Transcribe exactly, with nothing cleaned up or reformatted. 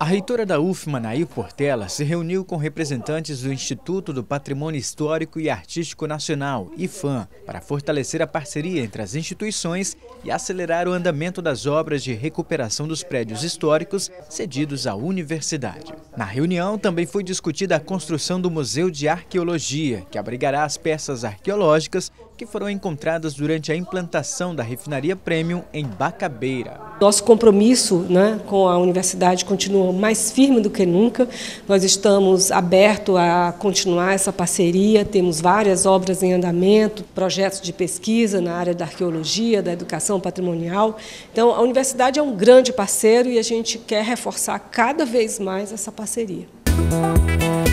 reitora da U F M A, Anaí Portela, se reuniu com representantes do Instituto do Patrimônio Histórico e Artístico Nacional, IPHAN, para fortalecer a parceria entre as instituições e acelerar o andamento das obras de recuperação dos prédios históricos cedidos à universidade. Na reunião também foi discutida a construção do Museu de Arqueologia, que abrigará as peças arqueológicas que foram encontradas durante a implantação da refinaria Premium em Bacabeira. Nosso compromisso, né, com a universidade continua mais firme do que nunca. Nós estamos abertos a continuar essa parceria, temos várias obras em andamento, projetos de pesquisa na área da arqueologia, da educação patrimonial. Então, a universidade é um grande parceiro e a gente quer reforçar cada vez mais essa parceria.